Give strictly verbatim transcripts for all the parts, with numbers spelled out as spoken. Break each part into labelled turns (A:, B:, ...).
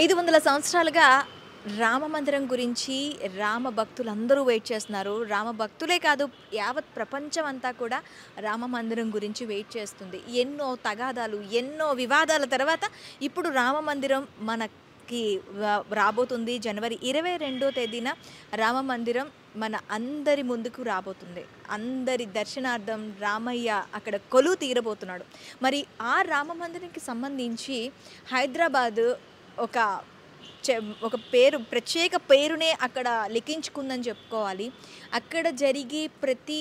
A: ఐదు వందల సంవత్సరాలుగా రామ మందిరం గురించి రామ భక్తులందరూ వెయిట్ చేస్తున్నారు. రామ భక్తులే కాదు, యావత్ ప్రపంచం అంతా కూడా రామ మందిరం గురించి వెయిట్ చేస్తుంది. ఎన్నో తగాదాలు, ఎన్నో వివాదాల తర్వాత ఇప్పుడు రామ మందిరం మనకి వ రాబోతుంది. జనవరి ఇరవై రెండో తేదీన రామ మందిరం మన అందరి ముందుకు రాబోతుంది. అందరి దర్శనార్థం రామయ్య అక్కడ కొలువు తీరబోతున్నాడు. మరి ఆ రామ మందిరానికి సంబంధించి హైదరాబాద్ ఒక చె ఒక పేరు ప్రత్యేక పేరునే అక్కడ లిఖించుకుందని చెప్పుకోవాలి. అక్కడ జరిగే ప్రతి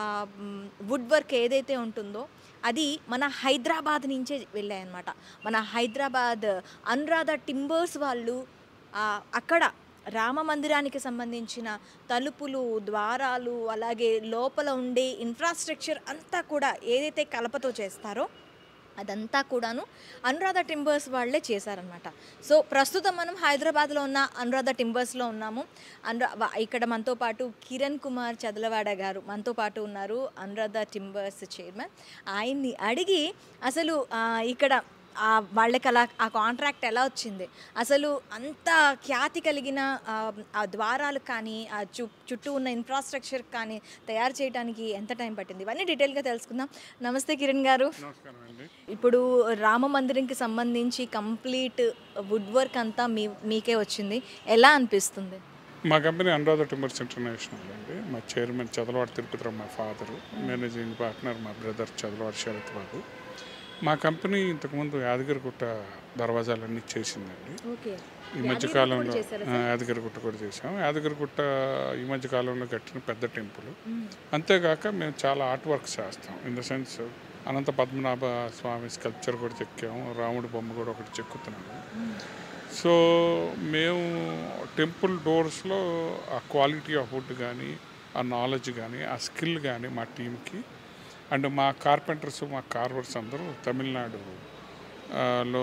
A: వుడ్ వర్క్ ఏదైతే ఉంటుందో అది మన హైదరాబాద్ నుంచే వెళ్ళాయన్నమాట. మన హైదరాబాద్ అనురాధ టింబర్స్ వాళ్ళు అక్కడ రామ మందిరానికి సంబంధించిన తలుపులు, ద్వారాలు, అలాగే లోపల ఉండే ఇన్ఫ్రాస్ట్రక్చర్ అంతా కూడా ఏదైతే కలపతో చేస్తారో అదంతా కూడాను అనురాధ టింబర్స్ వాళ్ళే చేశారనమాట. సో ప్రస్తుతం మనం హైదరాబాద్లో ఉన్న అనురాధ టింబర్స్లో ఉన్నాము. అనురా ఇక్కడ మనతో పాటు కిరణ్ కుమార్ చదలవాడ గారు మనతో పాటు ఉన్నారు, అనురాధ టింబర్స్ చైర్మన్. ఆయన్ని అడిగి అసలు ఇక్కడ వాళ్ళకి అలా ఆ కాంట్రాక్ట్ ఎలా వచ్చింది, అసలు అంత ఖ్యాతి కలిగిన ఆ ద్వారాలు కానీ ఆ చు చుట్టూ ఉన్న ఇన్ఫ్రాస్ట్రక్చర్ కానీ తయారు చేయడానికి ఎంత టైం పట్టింది, ఇవన్నీ డీటెయిల్గా తెలుసుకుందాం. నమస్తే కిరణ్ గారు. ఇప్పుడు రామ మందిరంకి సంబంధించి కంప్లీట్ వుడ్ వర్క్ అంతా మీ మీకే వచ్చింది, ఎలా అనిపిస్తుంది?
B: మా కంపెనీ అనురాధ టింబర్స్ ఇంటర్నేషనల్ అండి. మా చైర్మన్ చదలవాడ తిరుపతిరావు మా ఫాదరు, మేనేజింగ్ పార్ట్నర్ మా బ్రదర్ చదలవాడ శరత్ బాబు. మా కంపెనీ ఇంతకుముందు యాదగిరిగుట్ట దర్వాజాలన్నీ చేసిందండి. ఈ మధ్యకాలంలో యాదగిరిగుట్ట కూడా చేసాం. యాదగిరిగుట్ట ఈ మధ్యకాలంలో కట్టిన పెద్ద టెంపుల్. అంతేగాక మేము చాలా ఆర్ట్ వర్క్ చేస్తాం. In the sense Anantha Padmanabha Swamy sculpture కూడా చెక్కాము, రాముడి బొమ్మ కూడా ఒకటి చెక్కుతున్నాము. సో మేము టెంపుల్ డోర్స్లో ఆ క్వాలిటీ ఆఫ్ వుడ్ కానీ, ఆ నాలెడ్జ్ కానీ, ఆ స్కిల్ కానీ మా టీంకి, అండ్ మా కార్పెంటర్స్, మా కార్వర్స్ అందరూ తమిళనాడు లో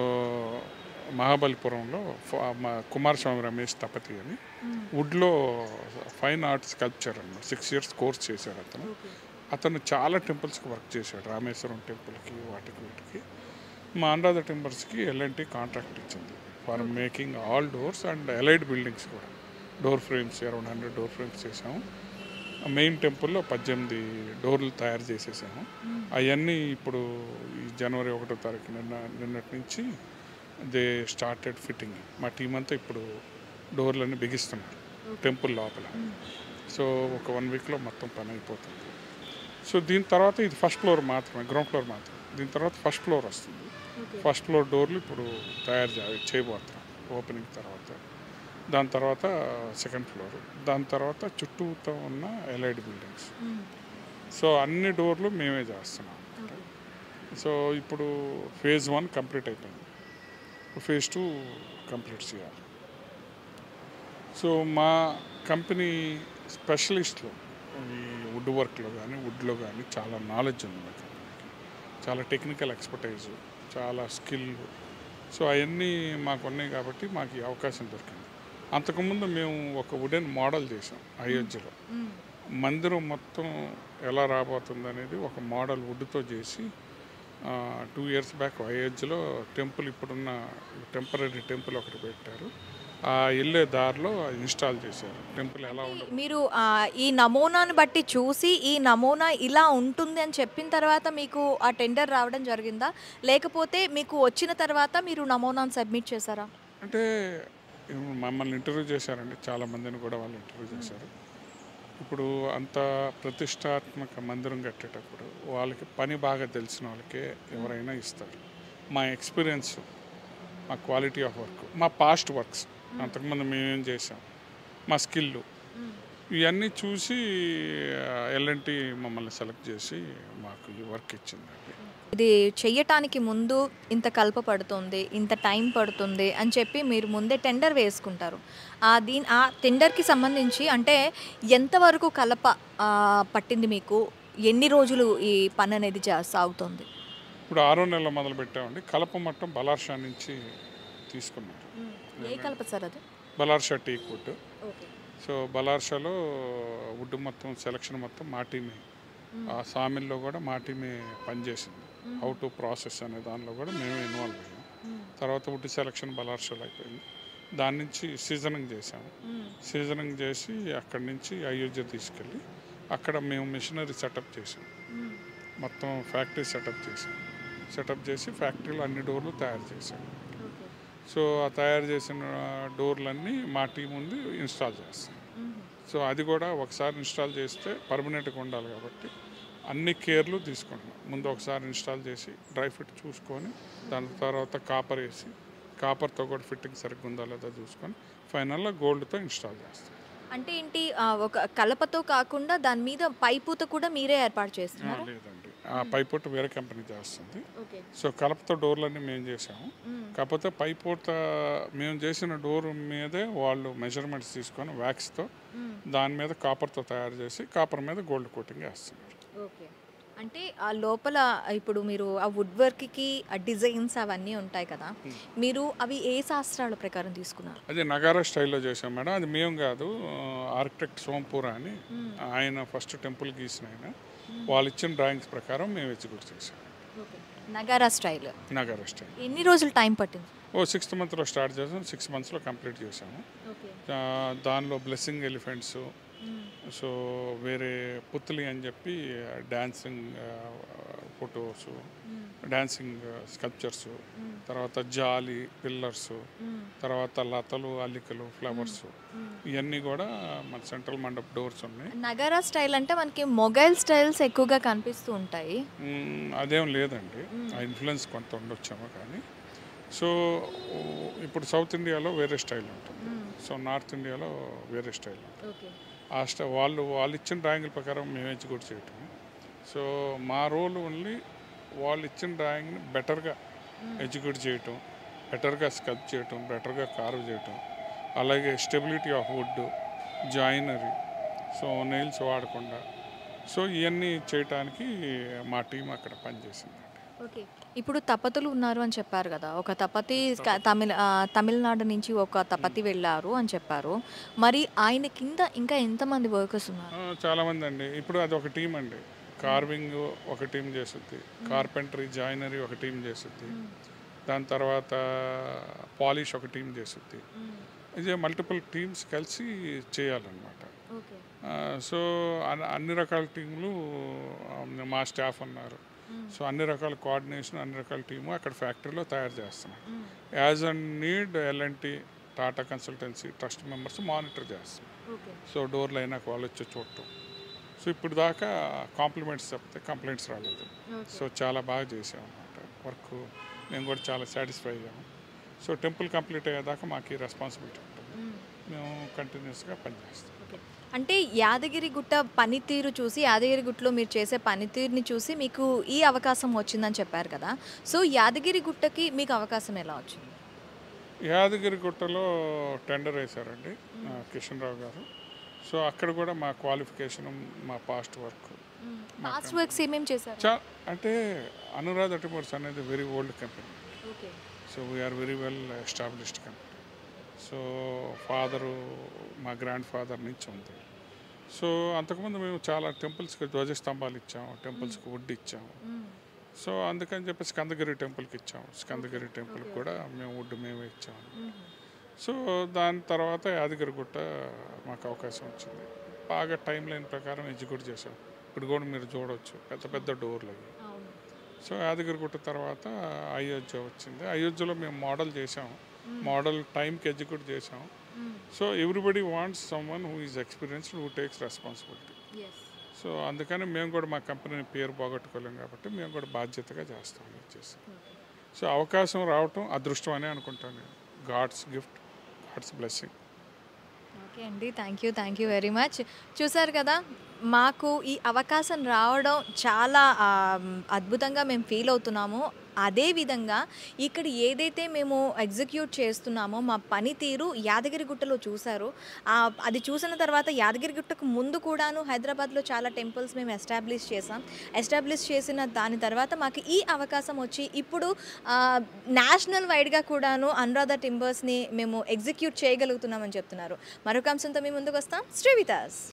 B: మహాబలిపురంలో మా కుమారస్వామి రమేష్ తపతి అని వుడ్లో ఫైన్ ఆర్ట్ స్కల్ప్చర్ అన్నమాట. సిక్స్ ఇయర్స్ కోర్స్ చేశాడు అతను. అతను చాలా టెంపుల్స్కి వర్క్ చేశాడు, రామేశ్వరం టెంపుల్కి, వాటికి వీటికి. మా అనురాధ టింబర్స్కి ఎల్ఎన్టీ కాంట్రాక్ట్ ఇచ్చింది for making all doors and allied buildings కూడా. Door frames around hundred door frames చేసాము. మెయిన్ టెంపుల్లో పద్దెనిమిది డోర్లు తయారు చేసేసాము. అవన్నీ ఇప్పుడు ఈ జనవరి ఒకటో తారీఖు నిన్న నిన్నటి నుంచి దే స్టార్టెడ్ ఫిట్టింగ్. మా టీం అంతా ఇప్పుడు డోర్లన్నీ బిగిస్తున్నారు టెంపుల్ లోపల. సో ఒక వన్ వీక్లో మొత్తం పని అయిపోతుంది. సో దీని తర్వాత ఇది ఫస్ట్ ఫ్లోర్ మాత్రమే, గ్రౌండ్ ఫ్లోర్ మాత్రమే. దీని తర్వాత ఫస్ట్ ఫ్లోర్ వస్తుంది. ఫస్ట్ ఫ్లోర్ డోర్లు ఇప్పుడు తయారు చేయబోతున్నాం ఓపెనింగ్ తర్వాత. దాని తర్వాత సెకండ్ ఫ్లోర్, దాని తర్వాత చుట్టూతో ఉన్న ఎలైడ్ బిల్డింగ్స్. సో అన్ని డోర్లు మేమే చేస్తున్నాం. సో ఇప్పుడు ఫేజ్ వన్ కంప్లీట్ అయిపోయింది, ఫేజ్ టూ కంప్లీట్ చేయాలి. సో మా కంపెనీ స్పెషలిస్ట్లో ఈ వుడ్ వర్క్లో కానీ, వుడ్లో కానీ చాలా నాలెడ్జ్ ఉంది మా కంపెనీకి. చాలా టెక్నికల్ ఎక్స్పర్టైజ్, చాలా స్కిల్. సో అవన్నీ మాకు ఉన్నాయి కాబట్టి మాకు ఈ అవకాశం దొరికింది. అంతకుముందు మేము ఒక వుడెన్ మోడల్ చేసాం అయోధ్యలో. మందిరం మొత్తం ఎలా రాబోతుంది అనేది ఒక మోడల్ వుడ్తో చేసి టూ ఇయర్స్ బ్యాక్ అయోధ్యలో టెంపుల్, ఇప్పుడున్న టెంపరీ టెంపుల్ ఒకటి పెట్టారు. ఆ వెళ్ళే దారిలో ఇన్స్టాల్ చేశారు. టెంపుల్ ఎలా ఉండదు.
A: మీరు ఈ నమూనాను బట్టి చూసి ఈ నమూనా ఇలా ఉంటుంది అని చెప్పిన తర్వాత మీకు ఆ టెండర్ రావడం జరిగిందా, లేకపోతే మీకు వచ్చిన తర్వాత మీరు నమూనాను సబ్మిట్ చేశారా?
B: అంటే మమ్మల్ని ఇంటర్వ్యూ చేశారండి, చాలామందిని కూడా వాళ్ళు ఇంటర్వ్యూ చేశారు. ఇప్పుడు అంత ప్రతిష్టాత్మక మందిరం కట్టేటప్పుడు వాళ్ళకి పని బాగా తెలిసిన వాళ్ళకే ఎవరైనా ఇస్తారు. మా ఎక్స్పీరియన్స్, మా క్వాలిటీ ఆఫ్ వర్క్, మా పాస్ట్ వర్క్స్, అంతకుముందు మేమేం చేసాం, మా స్కిల్, ఇవన్నీ చూసి ఎల్ఎన్టీ మమ్మల్ని సెలెక్ట్ చేసి మాకు ఈ వర్క్ ఇచ్చిందండి.
A: ఇది చెయ్యటానికి ముందు ఇంత కలప పడుతుంది, ఇంత టైం పడుతుంది అని చెప్పి మీరు ముందే టెండర్ వేసుకుంటారు. దీని ఆ టెండర్కి సంబంధించి అంటే ఎంతవరకు కలప పట్టింది మీకు, ఎన్ని రోజులు ఈ పని అనేది సాగుతుంది?
B: ఇప్పుడు ఆరో నెలల మొదలు పెట్టామండి. కలప మట్టం బలార్షా నుంచి తీసుకున్నారు.
A: ఏ కలప సార్ అది?
B: Ballarshah teak wood. సో బలార్షాలో వుడ్ మొత్తం సెలక్షన్ మొత్తం మా టీమే, ఆ సామిల్లో కూడా మా టీమే పనిచేసింది. హౌ టు ప్రాసెస్ అనే దానిలో కూడా మేమే ఇన్వాల్వ్ అయ్యాం. తర్వాత వుడ్ సెలక్షన్ బలార్షాలో అయిపోయింది. దాని నుంచి సీజనింగ్ చేసాము.
A: మ్మ్.
B: సీజనింగ్ చేసి అక్కడి నుంచి అయోధ్య తీసుకెళ్ళి అక్కడ మేము మిషనరీ సెటప్ చేసాం.
A: మ్మ్.
B: మొత్తం ఫ్యాక్టరీ సెటప్ చేసాం. సెటప్ చేసి ఫ్యాక్టరీలో అన్ని డోర్లు తయారు చేసాం.
A: ఓకే.
B: సో ఆ తయారు చేసిన డోర్లన్నీ మా టీం ఉంది ఇన్స్టాల్ చేస్తాం.
A: మ్మ్.
B: సో అది కూడా ఒకసారి ఇన్స్టాల్ చేస్తే పర్మనెంట్గా ఉండాలి కాబట్టి అన్ని కేర్లు తీసుకుంటున్నాం. ముందు ఒకసారి ఇన్స్టాల్ చేసి డ్రై ఫిట్ చూసుకొని దాని తర్వాత కాపర్ వేసి కాపర్తో కూడా ఫిట్టింగ్ సరిగ్గా ఉందా లేదా చూసుకొని ఫైనల్లో గోల్డ్తో ఇన్స్టాల్ చేస్తాం.
A: అంటే ఏంటి ఆ, ఒక కలపతో కాకుండా దాని మీద పైపుతో కూడా మీరే ఏర్పాటు
B: ఆ,
A: చేస్తున్నారు?
B: లేదండి, ఆ పైపోట వేరే కంపెనీ చేస్తుంది.
A: ఓకే.
B: సో కలపతో డోర్లన్నీ మేము చేసాము. కాకపోతే పైపోట మేము చేసిన డోర్ మీదే వాళ్ళు మెజర్మెంట్స్ తీసుకొని వ్యాక్స్తో దాని మీద కాపర్తో తయారు చేసి కాపర్ మీద గోల్డ్ కోటింగ్ వేస్తున్నారు.
A: ఓకే. అంటే ఆ లోపల ఇప్పుడు మీరు ఆ వుడ్ వర్క్కి ఆ డిజైన్స్ అవన్నీ ఉంటాయి కదా, మీరు అవి ఏ శాస్త్రాల ప్రకారం తీసుకున్నారు?
B: అది నగారా స్టైల్లో చేసాం మేడం. అది మేము కాదు, ఆర్కిటెక్ట్ సోంపూర్ అని ఆయన ఫస్ట్ టెంపుల్ గీసిన ఆయన వాళ్ళు ఇచ్చిన డ్రాయింగ్స్ ప్రకారం మేము ఎగ్జిక్యూట్ చేసాం.
A: Okay. Nagara style.
B: Nagara style
A: ఎన్ని రోజులు టైం పట్టింది?
B: ఓ సిక్స్త్ మంత్లో స్టార్ట్ చేసాం, సిక్స్ మంత్స్లో కంప్లీట్ చేసాము.
A: ఓకే.
B: ఆ, దానిలో బ్లెస్సింగ్ ఎలిఫెంట్స్, సో వేరే పుత్లి అని చెప్పి డ్యాన్సింగ్ ఫొటోస్, డాన్సింగ్ స్కల్ప్చర్స్, తర్వాత జాలి పిల్లర్స్, తర్వాత లతలు అల్లికలు ఫ్లవర్స్, ఇవన్నీ కూడా మన సెంట్రల్ మండప్ డోర్స్ ఉన్నాయి.
A: నగారా స్టైల్ అంటే మనకి మొఘల్ స్టైల్స్ ఎక్కువగా కనిపిస్తూ ఉంటాయి.
B: మ్, అదేం లేదండి, ఆ ఇన్ఫ్లుయెన్స్ కొంత ఉండొచ్చేమో కానీ. సో ఇప్పుడు సౌత్ ఇండియాలో వేరే స్టైల్ ఉంటుంది, సో నార్త్ ఇండియాలో వేరే స్టైల్ ఉంటుంది.
A: ఓకే.
B: ఆ స్ట వాళ్ళు వాళ్ళు ఇచ్చిన డ్రాయింగ్ల ప్రకారం మేము ఎగ్జిక్యూట్ చేయటం. సో మా రోల్ ఓన్లీ వాళ్ళు ఇచ్చిన డ్రాయింగ్ని బెటర్గా ఎగ్జిక్యూట్ చేయటం, బెటర్గా స్కల్ప్ చేయటం, బెటర్గా కార్వ్ చేయటం, అలాగే stability of wood, joinery, so nails వాడకుండా, సో ఇవన్నీ చేయటానికి మా టీం అక్కడ పనిచేసింది.
A: ఓకే. ఇప్పుడు తపతులు ఉన్నారు అని చెప్పారు కదా, ఒక తపతి క- తమిళ ఆ, తమిళనాడు నుంచి ఒక తపతి వెళ్ళారు అని చెప్పారు. మరి ఆయన కింద ఇంకా ఎంతమంది వర్కర్స్ ఉన్నారు?
B: ఆ, చాలామంది అండి. ఇప్పుడు అది ఒక టీం అండి. కార్వింగ్ ఒక టీం చేస్తుంది, కార్పెంటరీ జాయినరీ ఒక టీం చేస్తుంది, దాని తర్వాత పాలిష్ ఒక టీం చేస్తుంది. ఇది మల్టిపుల్ టీమ్స్ కలిసి చేయాలన్నమాట.
A: ఓకే.
B: ఆ, సో అన్- అన్ని రకాల టీంలు ఆ, మా స్టాఫ్ ఉన్నారు. సో అన్ని రకాల కోఆర్డినేషన్, అన్ని రకాల టీము అక్కడ ఫ్యాక్టరీలో తయారు చేస్తున్నాం. As and need L N T, Tata consultancy trust members monitor చేస్తాం.
A: ఓకే.
B: సో డోర్లు అయినాక వాళ్ళు వచ్చి చూడటం. సో ఇప్పుడు దాకా కాంప్లిమెంట్స్ చెప్తే కంప్లైంట్స్ రాలేదు. సో చాలా బాగా చేసాం అన్నమాట వర్క్. మేము కూడా చాలా సాటిస్ఫై అయ్యాము. సో టెంపుల్ కంప్లీట్ అయ్యేదాకా మాకు ఈ రెస్పాన్సిబిలిటీ ఉంటుంది. మేము కంటిన్యూస్గా పనిచేస్తాం.
A: ఓకే. అంటే యాదగిరి గుట్ట పనితీరు చూసి, యాదగిరి గుట్టలో మీరు చేసే పనితీరుని చూసి మీకు ఈ అవకాశం వచ్చిందని చెప్పారు కదా, సో యాదగిరి గుట్టకి మీకు అవకాశం ఎలా వచ్చింది?
B: యాదగిరి గుట్టలో టెండర్ వేశారండి ఆ, కిషన్ రావు గారు. సో అక్కడ కూడా మా క్వాలిఫికేషన్, మా పాస్ట్ వర్క్
A: పాస్ట్ వర్క్స్ ఏమేమి చేశారు?
B: చా అంటే అనురాధ టిమర్స్ అనేది very old company.
A: Okay.
B: So we are very well established company. So father, మా గ్రాండ్ ఫాదర్ నుంచి ఉంది. సో అంతకుముందు మేము చాలా టెంపుల్స్కి ధ్వజస్తంభాలు ఇచ్చాము, టెంపుల్స్కి వుడ్ ఇచ్చాము. సో అందుకని చెప్పి స్కందగిరి టెంపుల్కి ఇచ్చాము. స్కందగిరి టెంపుల్కి కూడా మేము వుడ్ మేమే ఇచ్చాము. సో దాని తర్వాత యాదగిరి గుట్ట మాకు అవకాశం వచ్చింది. బాగా టైం లైన్ ప్రకారం ఎగ్జిక్యూట్ చేసాం. ఇప్పుడు కూడా మీరు చూడవచ్చు పెద్ద పెద్ద డోర్లు అవి. సో యాదగిరి గుట్ట తర్వాత అయోధ్య వచ్చింది. అయోధ్యలో మేము మోడల్ చేసాము, మోడల్ టైంకి ఎగ్జిక్యూట్ చేసాము. So everybody wants someone who is experienced, who takes responsibility. So అందుకని మేము కూడా మా కంపెనీని పేరు పోగొట్టుకోలేం కాబట్టి మేము కూడా బాధ్యతగా చేస్తాం వచ్చేసి. సో అవకాశం రావటం అదృష్టం అనే అనుకుంటాను నేను. God's gift, God's blessing.
A: Okay అండి, thank you thank you very much. చూసారు కదా, మాకు ఈ అవకాశం రావడం చాలా ఆ, అద్భుతంగా మేము ఫీల్ అవుతున్నాము. అదేవిధంగా ఇక్కడ ఏదైతే మేము ఎగ్జిక్యూట్ చేస్తున్నామో మా పనితీరు యాదగిరిగుట్టలో చూశారు. ఆ, అది చూసిన తర్వాత యాదగిరిగుట్టకు ముందు కూడాను హైదరాబాద్లో చాలా టెంపుల్స్ మేము ఎస్టాబ్లిష్ చేసాం. ఎస్టాబ్లిష్ చేసిన దాని తర్వాత మాకు ఈ అవకాశం వచ్చి ఇప్పుడు నేషనల్ వైడ్గా కూడాను అనురాధ టింబర్స్ని మేము ఎగ్జిక్యూట్ చేయగలుగుతున్నామని చెప్తున్నారు. మరొక అంశంతో మేము ముందుకు వస్తాం. Stay with us.